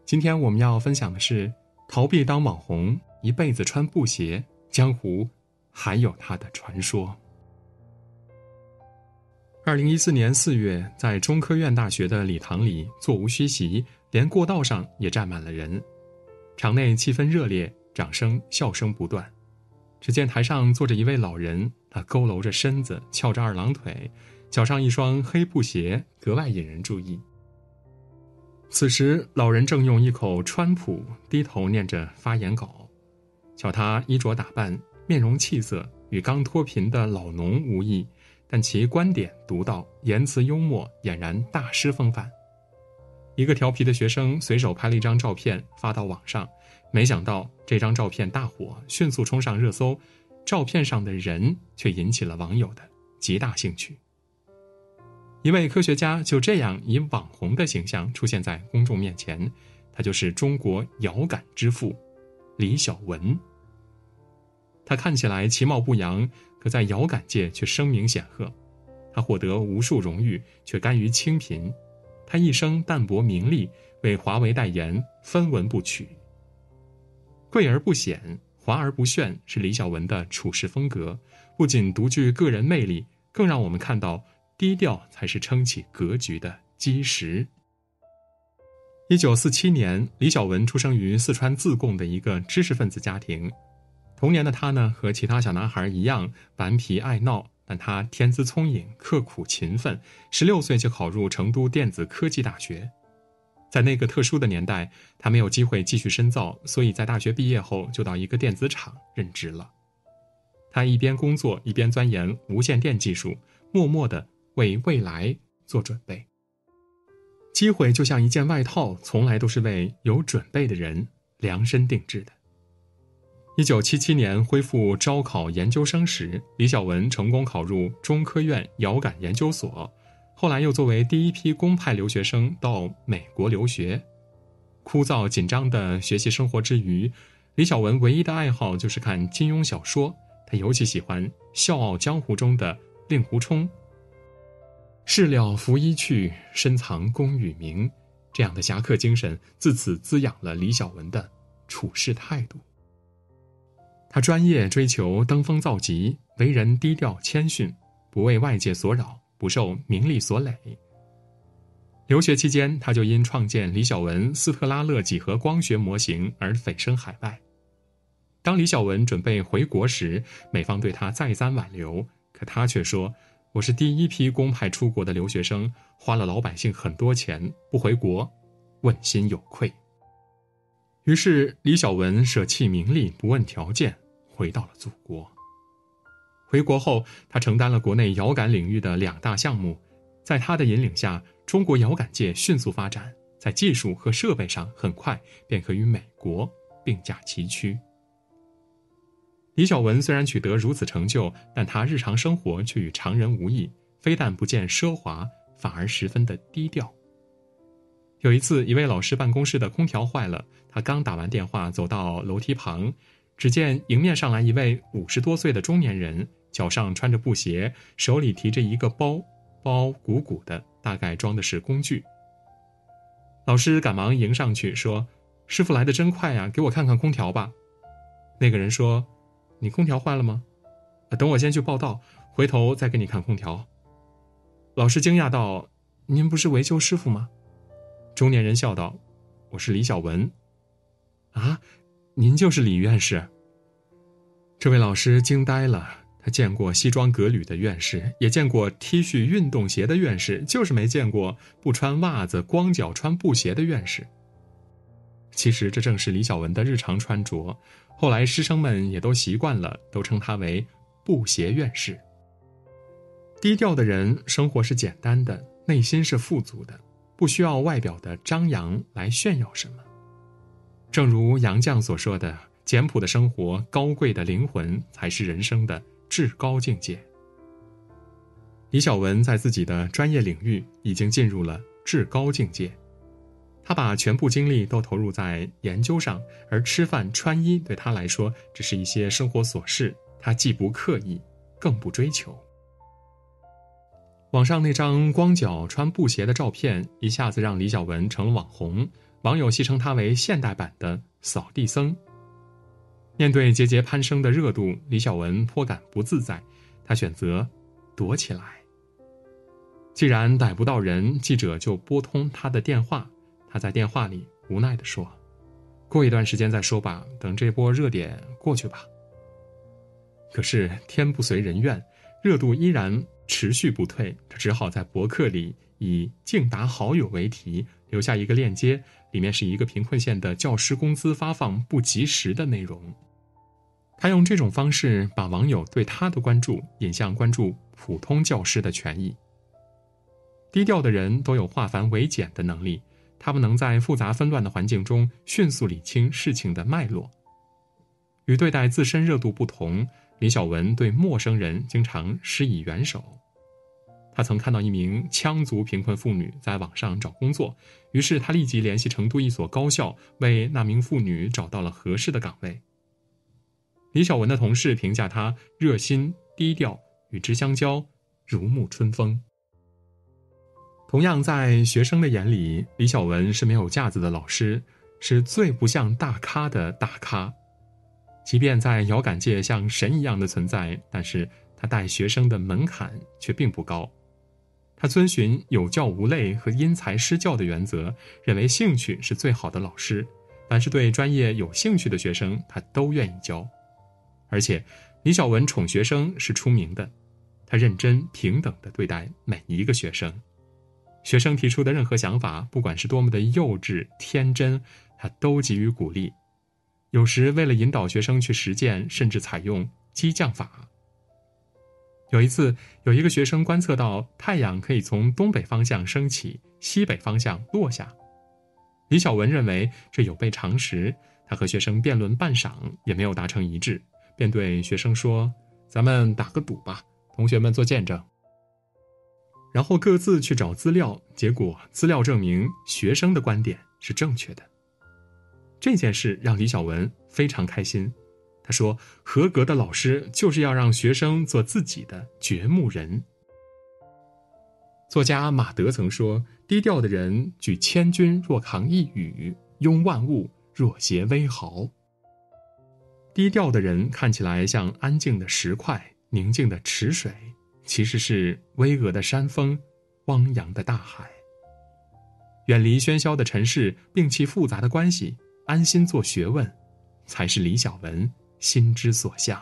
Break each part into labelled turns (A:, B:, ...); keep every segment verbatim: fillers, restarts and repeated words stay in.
A: 今天我们要分享的是逃避当网红，一辈子穿布鞋，江湖还有他的传说。二零一四年四月，在中科院大学的礼堂里座无虚席，连过道上也站满了人。场内气氛热烈，掌声笑声不断。只见台上坐着一位老人，他佝偻着身子，翘着二郎腿，脚上一双黑布鞋格外引人注意。此时老人正用一口川普低头念着发言稿，瞧他衣着打扮，面容气色与刚脱贫的老农无异，但其观点独到，言辞幽默，俨然大师风范。一个调皮的学生随手拍了一张照片发到网上，没想到这张照片大火，迅速冲上热搜，照片上的人却引起了网友的极大兴趣。一位科学家就这样以网红的形象出现在公众面前，他就是中国遥感之父李小文。他看起来其貌不扬，可在遥感界却声名显赫。他获得无数荣誉，却甘于清贫。他一生淡泊名利，为华为代言，分文不取。贵而不显，华而不炫，是李小文的处事风格，不仅独具个人魅力，更让我们看到低调才是撑起格局的基石。一九四七年，李小文出生于四川自贡的一个知识分子家庭。童年的他呢，和其他小男孩一样顽皮爱闹，但他天资聪颖，刻苦勤奋，十六岁就考入成都电子科技大学。在那个特殊的年代，他没有机会继续深造，所以在大学毕业后就到一个电子厂任职了。他一边工作，一边钻研无线电技术，默默地为未来做准备。机会就像一件外套，从来都是为有准备的人量身定制的。一九七七年恢复招考研究生时，李小文成功考入中科院遥感研究所，后来又作为第一批公派留学生到美国留学。枯燥紧张的学习生活之余，李小文唯一的爱好就是看金庸小说，他尤其喜欢《笑傲江湖》中的令狐冲。事了拂衣去，深藏功与名，这样的侠客精神自此滋养了李小文的处事态度。他专业追求登峰造极，为人低调谦逊，不为外界所扰，不受名利所累。留学期间，他就因创建李小文斯特拉勒几何光学模型而蜚声海外。当李小文准备回国时，美方对他再三挽留，可他却说，我是第一批公派出国的留学生，花了老百姓很多钱，不回国问心有愧。于是李小文舍弃名利，不问条件，回到了祖国。回国后，他承担了国内遥感领域的两大项目，在他的引领下，中国遥感界迅速发展，在技术和设备上很快便可与美国并驾齐驱。李小文虽然取得如此成就，但他日常生活却与常人无异，非但不见奢华，反而十分的低调。有一次，一位老师办公室的空调坏了，他刚打完电话走到楼梯旁，只见迎面上来一位五十多岁的中年人，脚上穿着布鞋，手里提着一个包，包鼓鼓的，大概装的是工具。老师赶忙迎上去说，师傅来得真快呀，给我看看空调吧。那个人说，你空调坏了吗？等我先去报到，回头再给你看空调。老师惊讶道，您不是维修师傅吗？中年人笑道，我是李小文。啊，您就是李院士？这位老师惊呆了，他见过西装革履的院士，也见过 T 恤运动鞋的院士，就是没见过不穿袜子光脚穿布鞋的院士。其实这正是李小文的日常穿着，后来师生们也都习惯了，都称他为布鞋院士。低调的人生活是简单的，内心是富足的，不需要外表的张扬来炫耀什么。正如杨绛所说的，简朴的生活，高贵的灵魂，才是人生的至高境界。李小文在自己的专业领域已经进入了至高境界，他把全部精力都投入在研究上，而吃饭穿衣对他来说只是一些生活琐事，他既不刻意，更不追求。网上那张光脚穿布鞋的照片一下子让李小文成了网红， 网友戏称他为现代版的扫地僧。面对节节攀升的热度，李小文颇感不自在，他选择躲起来。既然逮不到人，记者就拨通他的电话，他在电话里无奈地说：过一段时间再说吧，等这波热点过去吧。可是天不随人愿，热度依然持续不退，他只好在博客里以竞答好友为题，留下一个链接，里面是一个贫困县的教师工资发放不及时的内容。他用这种方式把网友对他的关注引向关注普通教师的权益。低调的人都有化繁为简的能力，他们能在复杂纷乱的环境中迅速理清事情的脉络。与对待自身热度不同，李小文对陌生人经常施以援手。他曾看到一名羌族贫困妇女在网上找工作，于是他立即联系成都一所高校，为那名妇女找到了合适的岗位。李小文的同事评价他热心低调，与之相交如沐春风。同样在学生的眼里，李小文是没有架子的老师，是最不像大咖的大咖。即便在遥感界像神一样的存在，但是他带学生的门槛却并不高。他遵循有教无类和因材施教的原则，认为兴趣是最好的老师，凡是对专业有兴趣的学生，他都愿意教。而且李小文宠学生是出名的，他认真平等地对待每一个学生。学生提出的任何想法，不管是多么的幼稚天真，他都给予鼓励。有时为了引导学生去实践，甚至采用激将法。有一次，有一个学生观测到太阳可以从东北方向升起，西北方向落下。李小文认为这有悖常识，他和学生辩论半晌也没有达成一致，便对学生说：咱们打个赌吧，同学们做见证。然后各自去找资料，结果资料证明学生的观点是正确的。这件事让李小文非常开心，他说：合格的老师就是要让学生做自己的掘墓人。作家马德曾说：低调的人举千钧若扛一羽，拥万物若携微毫。低调的人看起来像安静的石块，宁静的池水，其实是巍峨的山峰，汪洋的大海。远离喧嚣的尘世，摒弃复杂的关系，安心做学问，才是李小文心之所向。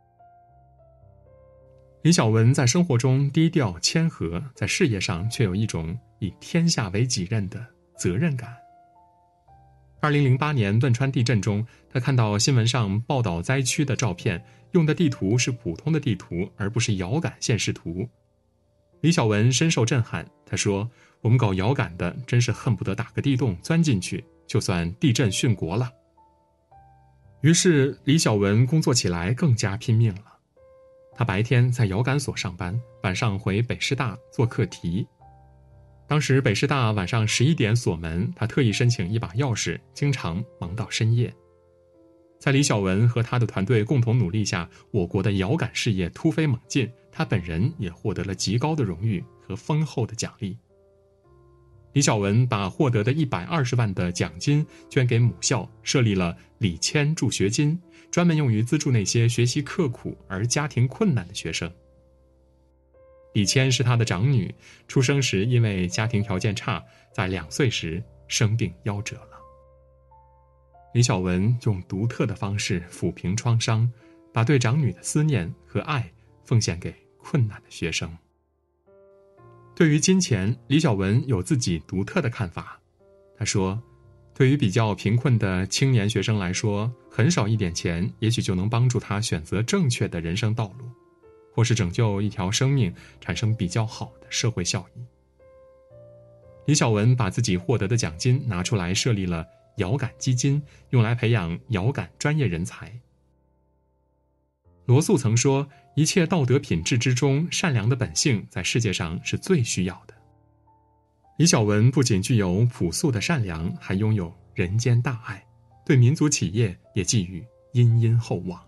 A: 李小文在生活中低调谦和，在事业上却有一种以天下为己任的责任感。二零零八年汶川地震中，他看到新闻上报道灾区的照片，用的地图是普通的地图，而不是遥感现实图。李小文深受震撼，他说：我们搞遥感的真是恨不得打个地洞钻进去，就算地震殉国了。于是李小文工作起来更加拼命了。他白天在遥感所上班，晚上回北师大做课题。当时北师大晚上十一点锁门，他特意申请一把钥匙，经常忙到深夜。在李小文和他的团队共同努力下，我国的遥感事业突飞猛进，他本人也获得了极高的荣誉和丰厚的奖励。李小文把获得的一百二十万的奖金捐给母校，设立了李谦助学金，专门用于资助那些学习刻苦而家庭困难的学生。李谦是他的长女，出生时因为家庭条件差，在两岁时生病夭折了。李小文用独特的方式抚平创伤，把对长女的思念和爱奉献给困难的学生。对于金钱，李小文有自己独特的看法。他说，对于比较贫困的青年学生来说，很少一点钱也许就能帮助他选择正确的人生道路，或是拯救一条生命，产生比较好的社会效益。李小文把自己获得的奖金拿出来设立了遥感基金，用来培养遥感专业人才。罗素曾说，一切道德品质之中，善良的本性在世界上是最需要的。李小文不仅具有朴素的善良，还拥有人间大爱，对民族企业也寄予殷殷厚望。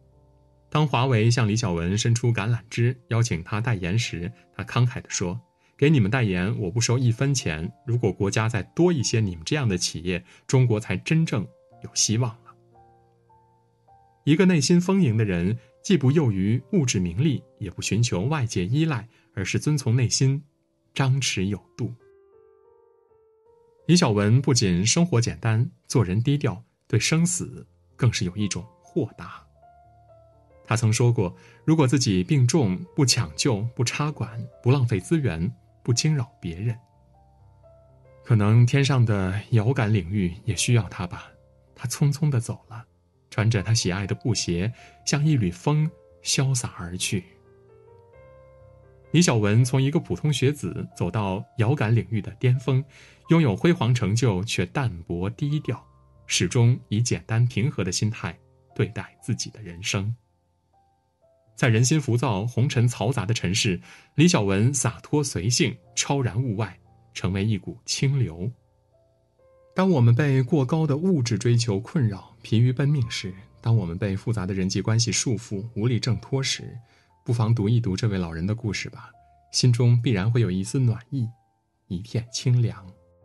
A: 当华为向李小文伸出橄榄枝，邀请他代言时，他慷慨地说， 给你们代言，我不收一分钱。如果国家再多一些你们这样的企业，中国才真正有希望了。一个内心丰盈的人，既不囿于物质名利，也不寻求外界依赖，而是遵从内心，张弛有度。李小文不仅生活简单，做人低调，对生死更是有一种豁达。他曾说过，如果自己病重，不抢救，不插管，不浪费资源，不惊扰别人，可能天上的遥感领域也需要他吧。他匆匆地走了，穿着他喜爱的布鞋，像一缕风潇洒而去。李小文从一个普通学子走到遥感领域的巅峰，拥有辉煌成就，却淡泊低调，始终以简单平和的心态对待自己的人生。在人心浮躁、红尘嘈杂的尘世，李小文洒脱随性，超然物外，成为一股清流。当我们被过高的物质追求困扰、疲于奔命时，当我们被复杂的人际关系束缚、无力挣脱时，不妨读一读这位老人的故事吧，心中必然会有一丝暖意，一片清凉。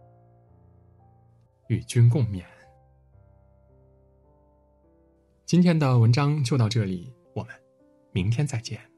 A: 与君共勉。今天的文章就到这里，我们明天再见。